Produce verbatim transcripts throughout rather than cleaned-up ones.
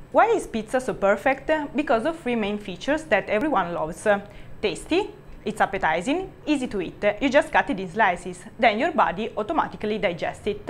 Why is pizza so perfect? Because of three main features that everyone loves. Tasty, it's appetizing, easy to eat. You just cut it in slices, then your body automatically digests it.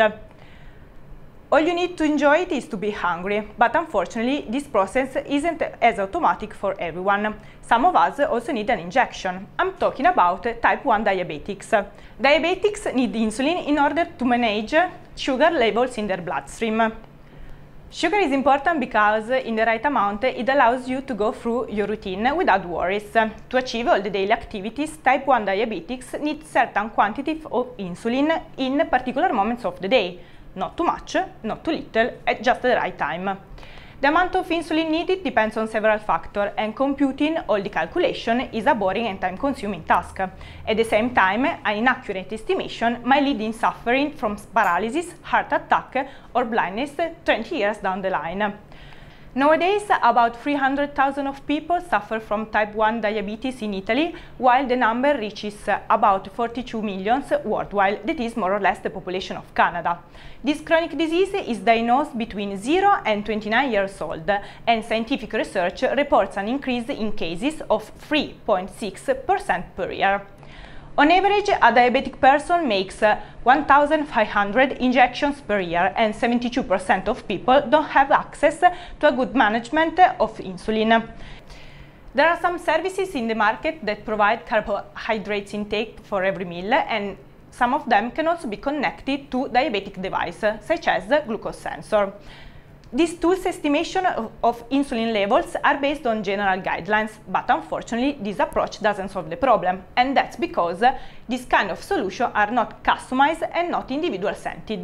All you need to enjoy it is to be hungry, but unfortunately this process isn't as automatic for everyone. Some of us also need an injection. I'm talking about type one diabetics. Diabetics need insulin in order to manage sugar levels in their bloodstream. Sugar is important because in the right amount it allows you to go through your routine without worries. To achieve all the daily activities, type one diabetics need certain quantity of insulin in particular moments of the day. Not too much, not too little, at just the right time. The amount of insulin needed depends on several factors, and computing all the calculation is a boring and time-consuming task. At the same time, an inaccurate estimation might lead in suffering from paralysis, heart attack, or blindness twenty years down the line. Nowadays, about three hundred thousand of people suffer from type one diabetes in Italy, while the number reaches about forty-two million worldwide, that is more or less the population of Canada. This chronic disease is diagnosed between zero and twenty-nine years old, and scientific research reports an increase in cases of three point six percent per year. On average, a diabetic person makes one thousand five hundred injections per year, and seventy-two percent of people don't have access to a good management of insulin. There are some services in the market that provide carbohydrates intake for every meal, and some of them can also be connected to diabetic devices, such as the glucose sensor. These tools' estimation of, of insulin levels are based on general guidelines, but unfortunately this approach doesn't solve the problem, and that's because these kind of solutions are not customized and not individual-centered.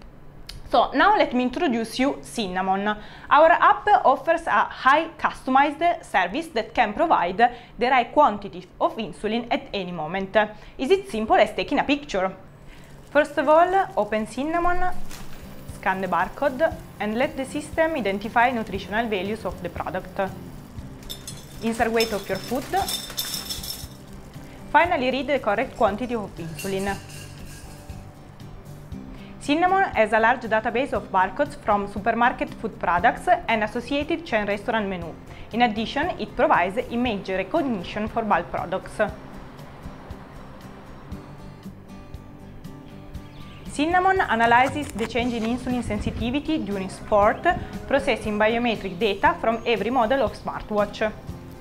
So now let me introduce you Cinnamon. Our app offers a high customized service that can provide the right quantity of insulin at any moment. Is it simple as taking a picture? First of all, open Cinnamon, scan the barcode, and let the system identify nutritional values of the product. Insert weight of your food. Finally, read the correct quantity of insulin. Cinnamon has a large database of barcodes from supermarket food products and associated chain restaurant menu. In addition, it provides image recognition for bulk products. Cinnamon analyzes the change in insulin sensitivity during sport, processing biometric data from every model of smartwatch.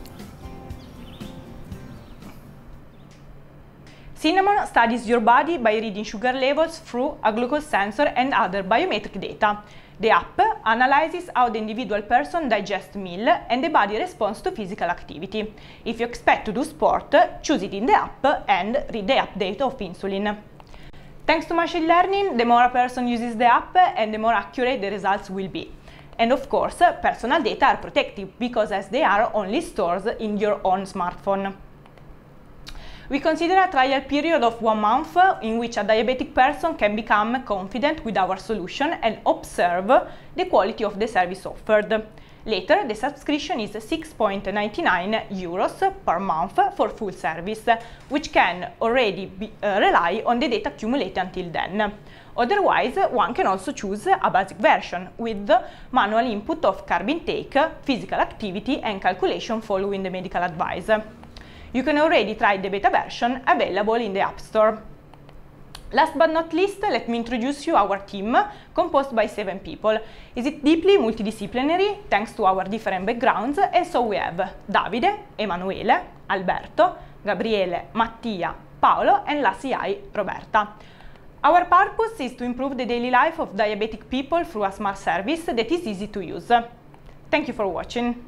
Cinnamon studies your body by reading sugar levels through a glucose sensor and other biometric data. The app analyzes how the individual person digests meal and the body responds to physical activity. If you expect to do sport, choose it in the app and read the update of insulin. Thanks to machine learning, the more a person uses the app and the more accurate the results will be. And of course, personal data are protected because as they are only stored in your own smartphone. We consider a trial period of one month in which a diabetic person can become confident with our solution and observe the quality of the service offered. Later, the subscription is six point nine-nine euros per month for full service, which can already be, uh, rely on the data accumulated until then. Otherwise, one can also choose a basic version with manual input of carb intake, physical activity and calculation following the medical advice. You can already try the beta version available in the App Store. Last but not least, let me introduce you our team, composed by seven people. Is it deeply multidisciplinary, thanks to our different backgrounds, and so we have Davide, Emanuele, Alberto, Gabriele, Mattia, Paolo, and last C I, Roberta. Our purpose is to improve the daily life of diabetic people through a smart service that is easy to use. Thank you for watching.